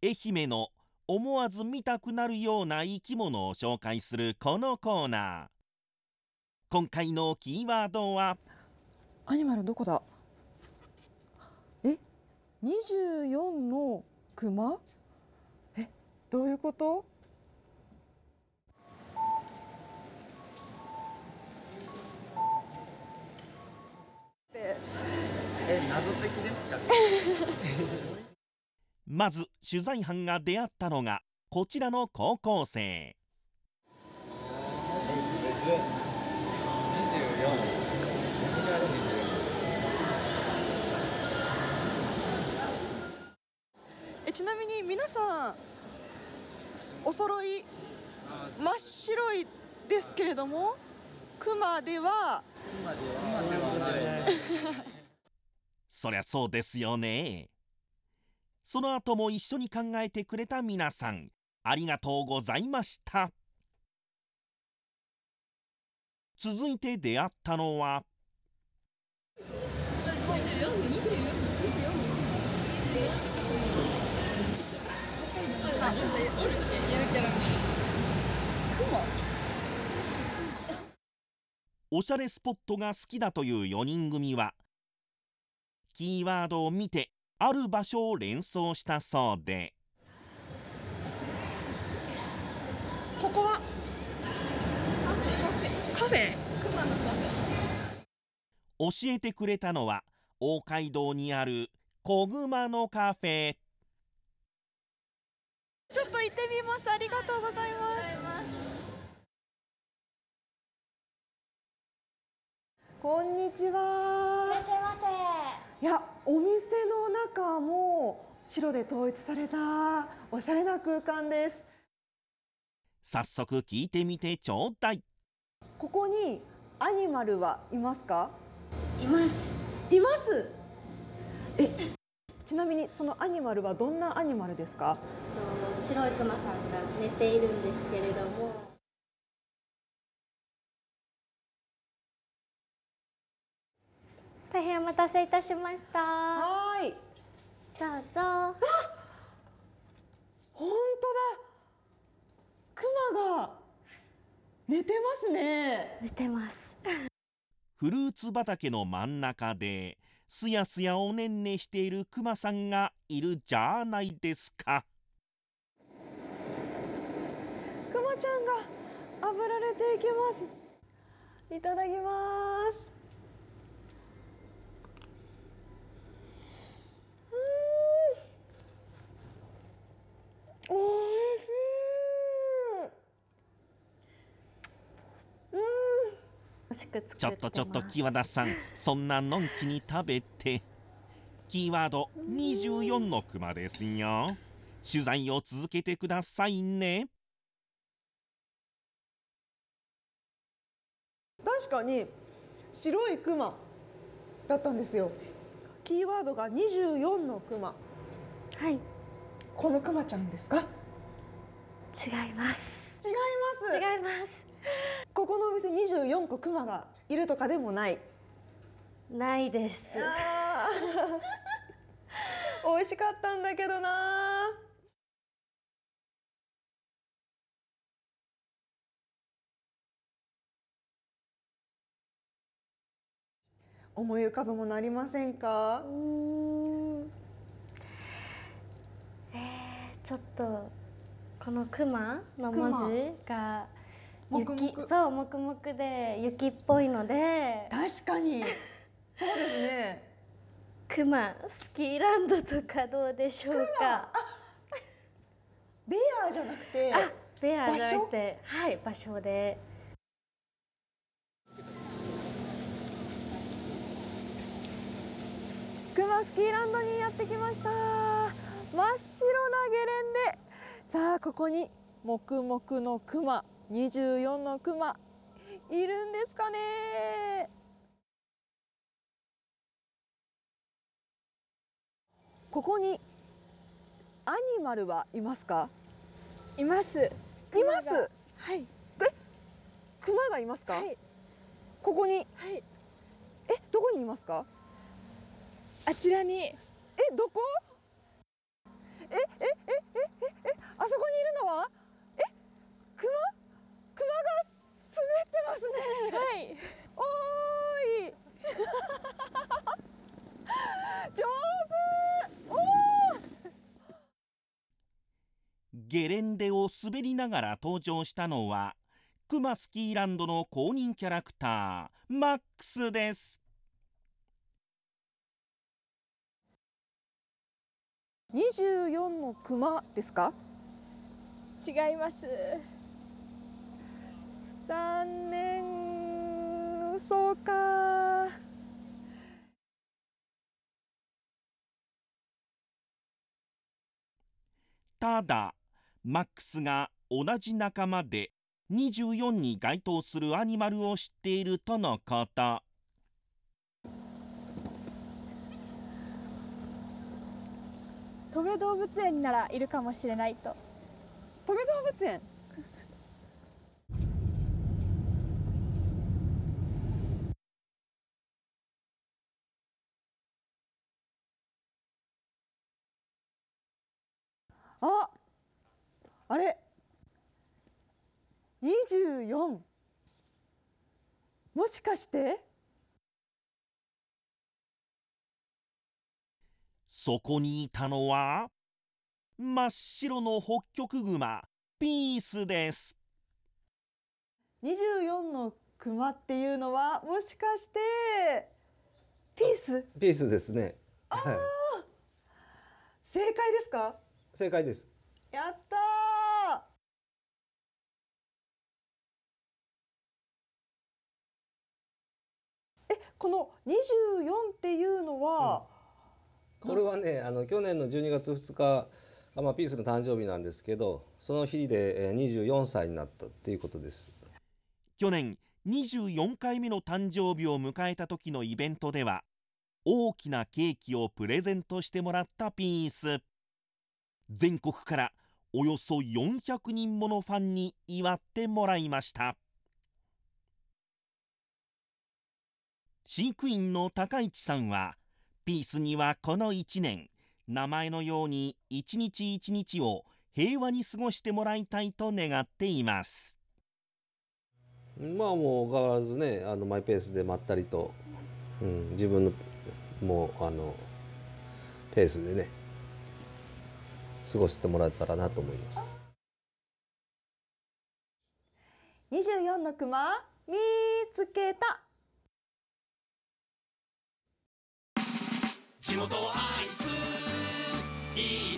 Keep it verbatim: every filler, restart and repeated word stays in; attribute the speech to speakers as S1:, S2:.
S1: 愛媛の思わず見たくなるような生き物を紹介するこのコーナー。今回のキーワードは
S2: アニマルどこだ。え、にじゅうよんのクマ。え、どういうこと？
S3: え、謎的ですか？
S1: まず取材班が出会ったのがこちらの高校生。
S2: え、ちなみに皆さんお揃い真っ白いですけれども、クマでは
S1: そりゃそうですよね。その後も一緒に考えてくれた皆さん、ありがとうございました。続いて出会ったのはおしゃれスポットが好きだというよにん組はキーワードを見てある場所を連想したそうで、
S2: ここはカフェ。
S1: 教えてくれたのは大街道にあるこぐまのカフェ。
S2: ちょっと行ってみます。ありがとうございます。こんにちは。
S4: いらっしゃいませ。
S2: いや、お店の中も白で統一されたおしゃれな空間です。
S1: 早速聞いてみてちょうだい。
S2: ここにアニマルはいますか？
S4: います。
S2: います。え、ちなみにそのアニマルはどんなアニマルですか？
S4: 白いクマさんが寝ているんですけれども。大変お待たせいたしました。
S2: はーい。
S4: どうぞ。
S2: 本当だ。クマが寝てますね。
S4: 寝てます。
S1: フルーツ畑の真ん中ですやすやおねんねしているクマさんがいるじゃないですか。
S2: クマちゃんが炙られていきます。いただきます。うーん、おいしい。うん。
S4: 美味しく作ってます。
S1: ちょっとちょっと木和田さん、そんなのんきに食べて。キーワードにじゅうよんのクマですよ。取材を続けてくださいね。
S2: 確かに白いクマだったんですよ。キーワードがにじゅうよんのクマ。
S4: はい。
S2: このクマちゃんですか？
S4: 違います。
S2: 違います。
S4: 違います。
S2: ここのお店にじゅうよんこクマがいるとかでもない。
S4: ないです。
S2: あー美味しかったんだけどな。思い浮かぶものありませんか？
S4: うーん。えー、ちょっとこのクマの文字が雪、
S2: もくもく
S4: そう黙々で雪っぽいので、
S2: 確かにそうですね。
S4: クマスキーランドとかどうでしょうか？
S2: ベアじゃなくて、
S4: あ、ベアじゃなくて、はい、場所で。
S2: クマスキーランドにやってきました。真っ白なゲレンデ。さあ、ここに黙々のクマ、にじゅうよんのクマいるんですかね。ここにアニマルはいますか？
S5: います。
S2: います。
S5: はい。
S2: え、クマがいますか？
S5: はい。
S2: ここに。
S5: はい。
S2: え、どこにいますか？
S5: あちらに。
S2: え、どこ？え、え、え、え、
S1: ゲレンデを滑りながら登場したのはクマスキーランドの公認キャラクターマックスです。
S2: にじゅうよんのクマですか？違います。残念。そうか。
S1: ただマックスが同じ仲間でにじゅうよんに該当するアニマルを知っているとのこと。
S5: とべ動物園ならいるかもしれないと。
S2: とべ動物園。あ、あれにじゅうよん、もしかして
S1: そこにいたのは真っ白のホッキョクグマピースです。
S2: にじゅうよんのクマっていうのはもしかしてピース？
S6: ピースですね。
S2: あー正解ですか？
S6: 正解です。
S2: やったー。え、このにじゅうよんっていうのは、
S6: うん、これはね、あの去年のじゅうにがつふつか、まあ、ピースの誕生日なんですけど、その日でにじゅうよんさいになったっていうことです。
S1: 去年にじゅうよんかいめの誕生日を迎えた時のイベントでは大きなケーキをプレゼントしてもらったピース。全国からおよそよんひゃくにんものファンに祝ってもらいました。飼育員の高市さんはピースにはこのいちねん名前のように一日一日を平和に過ごしてもらいたいと願っています。
S6: まあもう変わらずね、あのマイペースでまったりと、うん、自分のもうあのペースでね過ごしてもらえたらなと思います。
S2: にじゅうよんのクマ見つけた。
S1: 地元を愛すいい